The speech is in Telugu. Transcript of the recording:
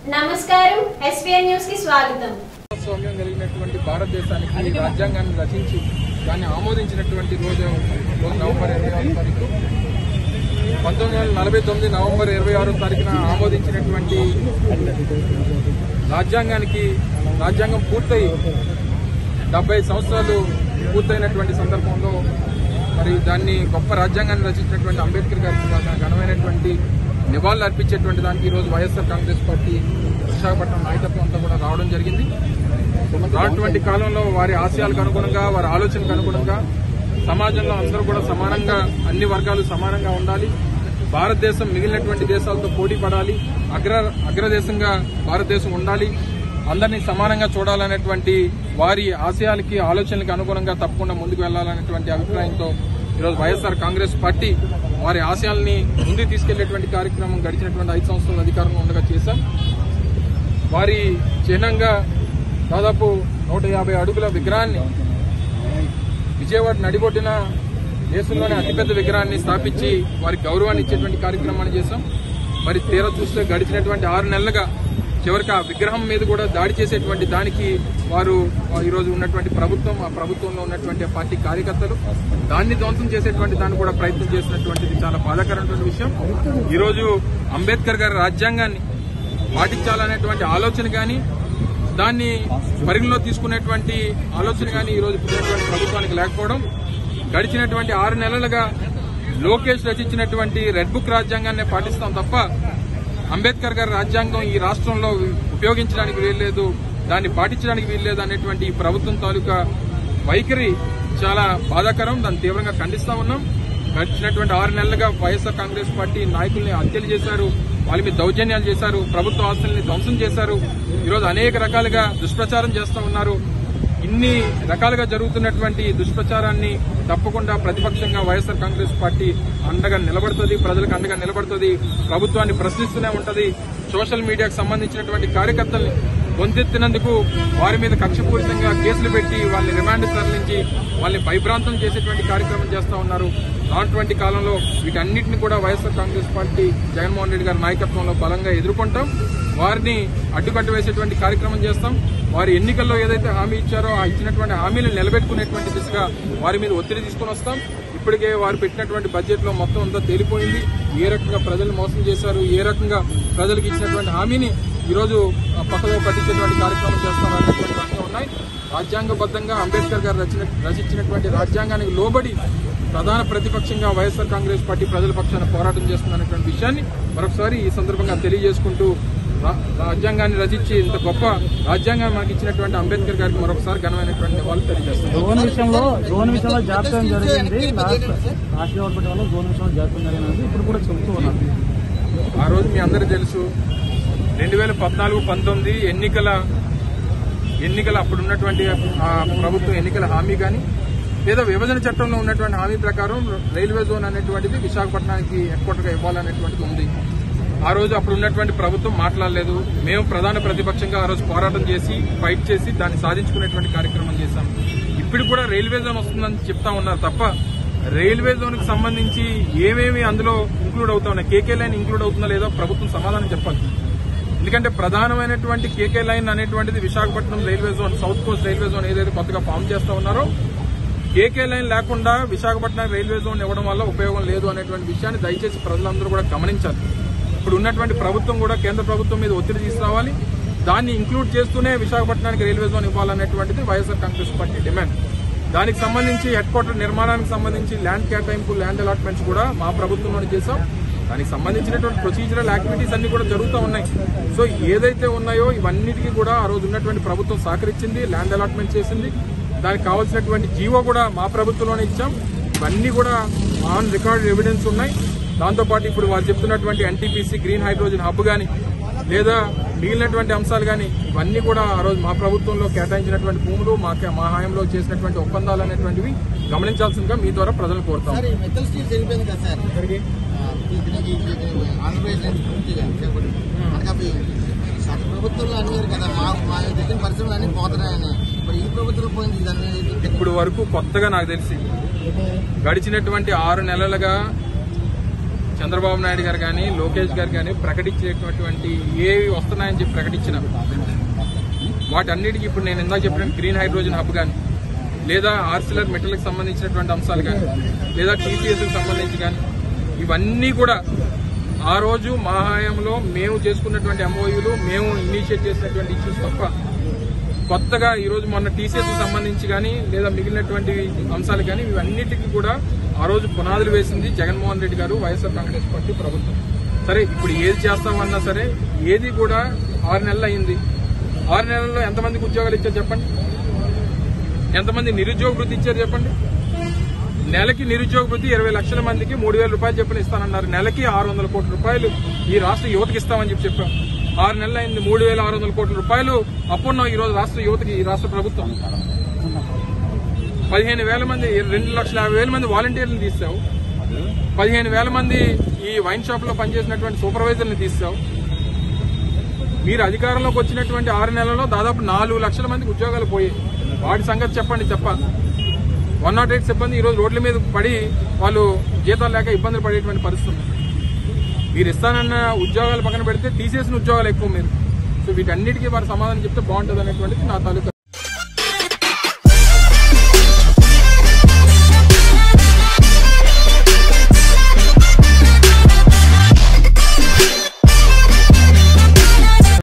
నమస్కారం ఎస్పీఎన్ న్యూస్ కి స్వాగతం. స్వామ్యం కలిగినటువంటి భారతదేశానికి రాజ్యాంగాన్ని రచించి దాన్ని ఆమోదించినటువంటి రోజు నవంబర్ 26 తారీఖు 1949 నవంబర్ 26 తారీఖున ఆమోదించినటువంటి రాజ్యాంగం పూర్తయి 70 సంవత్సరాలు పూర్తయినటువంటి సందర్భంలో మరి దాన్ని గొప్ప రాజ్యాంగాన్ని రచించినటువంటి అంబేద్కర్ గారికి ఘనమైనటువంటి నివాళులు అర్పించేటువంటి దానికి ఈరోజు వైఎస్ఆర్ కాంగ్రెస్ పార్టీ విశాఖపట్నం నాయకత్వం అంతా కూడా రావడం జరిగింది. రానటువంటి కాలంలో వారి ఆశయాలకు అనుగుణంగా, వారి ఆలోచనకు అనుగుణంగా సమాజంలో అందరూ కూడా సమానంగా, అన్ని వర్గాలు సమానంగా ఉండాలి. భారతదేశం మిగిలినటువంటి దేశాలతో పోటీ పడాలి. అగ్రదేశంగా భారతదేశం ఉండాలి. అందరినీ సమానంగా చూడాలనేటువంటి వారి ఆశయాలకి, ఆలోచనలకు అనుగుణంగా తప్పకుండా ముందుకు వెళ్లాలనేటువంటి అభిప్రాయంతో ఈరోజు వైఎస్ఆర్ కాంగ్రెస్ పార్టీ వారి ఆశయాల్ని ముందుకు తీసుకెళ్లేటువంటి కార్యక్రమం గడిచినటువంటి 5 సంవత్సరాల అధికారంలో ఉండగా చేశాం. వారి చిహ్నంగా దాదాపు 150 అడుగుల విగ్రహాన్ని విజయవాడ నడిబొడ్డిన దేశంలోనే అతిపెద్ద విగ్రహాన్ని స్థాపించి వారికి గౌరవాన్ని ఇచ్చేటువంటి కార్యక్రమాన్ని చేశాం. మరి తీరా చూస్తే గడిచినటువంటి 6 నెలలుగా చివరికి ఆ విగ్రహం మీద కూడా దాడి చేసేటువంటి దానికి వారు ఈరోజు ఉన్నటువంటి ప్రభుత్వం, ఆ ప్రభుత్వంలో ఉన్నటువంటి పార్టీ కార్యకర్తలు దాన్ని ధ్వంసం చేసేటువంటి దాన్ని కూడా ప్రయత్నం చేసినటువంటిది చాలా బాధాకరమైనటువంటి విషయం. ఈరోజు అంబేద్కర్ గారి రాజ్యాంగాన్ని పాటించాలనేటువంటి ఆలోచన కానీ, దాన్ని పరిగణలో తీసుకునేటువంటి ఆలోచన కానీ ఈరోజు పుట్టినటువంటి ప్రభుత్వానికి లేకపోవడం, గడిచినటువంటి 6 నెలలుగా లోకేష్ రచించినటువంటి రెడ్ బుక్ రాజ్యాంగాన్ని పాటిస్తాం తప్ప అంబేద్కర్ గారి రాజ్యాంగం ఈ రాష్ట్రంలో ఉపయోగించడానికి వీల్లేదు, దాన్ని పాటించడానికి వీల్లేదు అనేటువంటి ఈ ప్రభుత్వం తాలూకా వైఖరి చాలా బాధాకరం. దాన్ని తీవ్రంగా ఖండిస్తా ఉన్నాం. గడిచినటువంటి 6 నెలలుగా వైఎస్ఆర్ కాంగ్రెస్ పార్టీ నాయకుల్ని హత్యలు చేశారు, వాళ్ళ మీద దౌర్జన్యాలు చేశారు, ప్రభుత్వ ఆస్తుల్ని ధ్వంసం చేశారు. ఈరోజు అనేక రకాలుగా దుష్ప్రచారం చేస్తూ ఉన్నారు. ఇన్ని రకాలుగా జరుగుతున్నటువంటి దుష్ప్రచారాన్ని తప్పకుండా ప్రతిపక్షంగా వైఎస్ఆర్ కాంగ్రెస్ పార్టీ అండగా నిలబడుతుంది, ప్రజలకు అండగా నిలబడుతుంది, ప్రభుత్వాన్ని ప్రశ్నిస్తూనే ఉంటది. సోషల్ మీడియాకు సంబంధించినటువంటి కార్యకర్తల్ని గొంతెత్తినందుకు వారి మీద కక్షపూరితంగా కేసులు పెట్టి వాళ్ళని రిమాండ్ తరలించి వాళ్ళని భయభ్రాంతం చేసేటువంటి కార్యక్రమం చేస్తూ ఉన్నారు. రానటువంటి కాలంలో వీటన్నిటిని కూడా YSR Congress party Jaganmohan Reddy గారి నాయకత్వంలో బలంగా ఎదుర్కొంటాం. వారిని అడ్డుకట్ట వేసేటువంటి కార్యక్రమం చేస్తాం. వారి ఎన్నికల్లో ఏదైతే హామీ ఇచ్చారో ఆ ఇచ్చినటువంటి హామీలను నిలబెట్టుకునేటువంటి దిశగా వారి మీద ఒత్తిడి తీసుకుని వస్తాం. ఇప్పటికే వారు పెట్టినటువంటి బడ్జెట్ లో మొత్తం అంతా తేలిపోయింది. ఏ రకంగా ప్రజలు మోసం చేశారు, ఏ రకంగా ప్రజలకు ఇచ్చినటువంటి హామీని ఈరోజు పక్కలో పట్టించేటువంటి కార్యక్రమం చేస్తారు అన్నటువంటి అన్నీ ఉన్నాయి. రాజ్యాంగబద్ధంగా అంబేద్కర్ గారు రచించినటువంటి రాజ్యాంగానికి లోబడి ప్రధాన ప్రతిపక్షంగా వైఎస్ఆర్ కాంగ్రెస్ పార్టీ ప్రజల పక్షాన పోరాటం చేస్తుందనేటువంటి విషయాన్ని మరొకసారి ఈ సందర్భంగా తెలియజేసుకుంటూ, రాజ్యాంగాన్ని రచించి ఇంత గొప్ప రాజ్యాంగాన్ని మనకి ఇచ్చినటువంటి అంబేద్కర్ గారికి మరొకసారి ఘనమైనటువంటి నివాళులు తెలియజేస్తారు. డ్రోన్ విషయంలో జాప్యం జరిగింది. ఇప్పుడు కూడా చెబుతూ ఉన్నారు. ఆ రోజు మీ అందరికీ తెలుసు, 2014-19 ఎన్నికల అప్పుడున్నటువంటి ప్రభుత్వం ఎన్నికల హామీ కానీ లేదా విభజన చట్టంలో ఉన్నటువంటి హామీ ప్రకారం రైల్వే జోన్ అనేటువంటిది విశాఖపట్నానికి హెడ్ క్వార్టర్గా ఇవ్వాలనేటువంటిది ఉంది. ఆ రోజు అప్పుడు ఉన్నటువంటి ప్రభుత్వం మాట్లాడలేదు. మేము ప్రధాన ప్రతిపక్షంగా ఆ రోజు పోరాటం చేసి ఫైట్ చేసి దాన్ని సాధించుకునేటువంటి కార్యక్రమం చేశాం. ఇప్పుడు కూడా రైల్వే జోన్ వస్తుందని చెప్తా ఉన్నారు తప్ప రైల్వే జోన్ కి సంబంధించి ఏమేమి అందులో ఇంక్లూడ్ అవుతా ఉన్నాయి, కేకే లైన్ ఇంక్లూడ్ అవుతుందో లేదో ప్రభుత్వం సమాధానం చెప్పాలి. ఎందుకంటే ప్రధానమైనటువంటి కేకే లైన్ అనేటువంటిది Visakhapatnam railway zone, south coast railway zone ఏదైతే కొత్తగా ఫామ్ చేస్తా ఉన్నారో, కేకే లైన్ లేకుండా విశాఖపట్నం రైల్వే జోన్ ఇవ్వడం వల్ల ఉపయోగం లేదు అనేటువంటి విషయాన్ని దయచేసి ప్రజలందరూ కూడా గమనించాలి. ఇప్పుడు ఉన్నటువంటి ప్రభుత్వం కూడా కేంద్ర ప్రభుత్వం మీద ఒత్తిడి తీసుకురావాలి. దాన్ని ఇంక్లూడ్ చేస్తూనే విశాఖపట్నానికి రైల్వే జోన్ ఇవ్వాలనేటువంటిది వైఎస్ఆర్ కాంగ్రెస్ పార్టీ డిమాండ్. దానికి సంబంధించి హెడ్ క్వార్టర్ నిర్మాణానికి సంబంధించి ల్యాండ్ కేటాయింపు, ల్యాండ్ అలాట్మెంట్స్ కూడా మా ప్రభుత్వంలోనే చేశాం. దానికి సంబంధించినటువంటి ప్రొసీజరల్ యాక్టివిటీస్ అన్ని కూడా జరుగుతూ ఉన్నాయి. సో ఏదైతే ఉన్నాయో ఇవన్నిటికీ కూడా ఆ రోజు ఉన్నటువంటి ప్రభుత్వం సహకరించింది, ల్యాండ్ అలాట్మెంట్ చేసింది. దానికి కావాల్సినటువంటి జీవో కూడా మా ప్రభుత్వంలోనే ఇచ్చాం. ఇవన్నీ కూడా ఆన్ రికార్డ్ ఎవిడెన్స్ ఉన్నాయి. దాంతోపాటు ఇప్పుడు వారు చెప్తున్నటువంటి ఎన్టీపీసీ, గ్రీన్ హైడ్రోజన్ హబ్ కానీ లేదా మిగిలినటువంటి అంశాలు కానీ ఇవన్నీ కూడా ఆ రోజు మా ప్రభుత్వంలో కేటాయించినటువంటి భూములు, మా హాయంలో చేసినటువంటి ఒప్పందాలు అనేటువంటివి గమనించాల్సిందిగా మీ ద్వారా ప్రజలు కోరుతాం. ఇప్పుడు వరకు కొత్తగా నాకు తెలిసి గడిచినటువంటి 6 నెలలుగా చంద్రబాబు నాయుడు గారు కానీ లోకేష్ గారు కానీ ప్రకటించేటటువంటి ఏవి వస్తున్నాయని చెప్పి ప్రకటించిన వాటన్నిటికీ ఇప్పుడు నేను ఇందాక చెప్పిన గ్రీన్ హైడ్రోజన్ హబ్ కానీ లేదా ఆర్సిలర్ మెటల్కి సంబంధించినటువంటి అంశాలు కానీ లేదా టీపీఎస్కి సంబంధించి కానీ ఇవన్నీ కూడా ఆ రోజు మా హయాంలో మేము చేసుకున్నటువంటి ఎంఓయూలు మేము ఇనిషియేట్ చేసినటువంటి ఇష్యూస్ తప్ప కొత్తగా ఈరోజు మొన్న టీసీఎస్కి సంబంధించి కానీ లేదా మిగిలినటువంటి అంశాలు కానీ ఇవన్నిటికీ కూడా ఆ రోజు పునాదులు వేసింది జగన్మోహన్ రెడ్డి గారు, వైఎస్ఆర్ కాంగ్రెస్ పార్టీ ప్రభుత్వం. సరే ఇప్పుడు ఏది చేస్తామన్నా సరే ఏది కూడా 6 నెలలు అయింది. 6 నెలల్లో ఎంతమందికి ఉద్యోగాలు ఇచ్చారు చెప్పండి, ఎంతమంది నిరుద్యోగ వృత్తి ఇచ్చారు చెప్పండి. నెలకి నిరుద్యోగ వృత్తి 20 లక్షల మందికి 3,000 రూపాయలు చెప్పిన ఇస్తానన్నారు. నెలకి 600 కోట్ల రూపాయలు ఈ రాష్ట్ర యువతకి ఇస్తామని చెప్పాం. 6 నెలలు అయింది, 3,600 కోట్ల రూపాయలు అప్పున్నాం ఈ రోజు రాష్ట్ర యువతకి ఈ రాష్ట్ర ప్రభుత్వం. 15,000 మంది 2,50,000 మంది వాలంటీర్లను తీసావు. 15,000 మంది ఈ వైన్ షాప్ లో పనిచేసినటువంటి సూపర్వైజర్ని తీసావు. మీరు అధికారంలోకి వచ్చినటువంటి 6 నెలల్లో దాదాపు 4 లక్షల మందికి ఉద్యోగాలు పోయాయి. వాటి సంగతి చెప్పండి. 108 సిబ్బంది ఈ రోజు రోడ్ల మీద పడి వాళ్ళు జీతాలు లేక ఇబ్బందులు పడేటువంటి పరిస్థితి. మీరు ఇస్తానన్న ఉద్యోగాలు పక్కన పెడితే తీసేసిన ఉద్యోగాలు ఎక్కువ మీరు. సో వీటన్నిటికీ వారు సమాధానం చెప్తే బాగుంటుంది అనేటువంటిది నా తాలూకా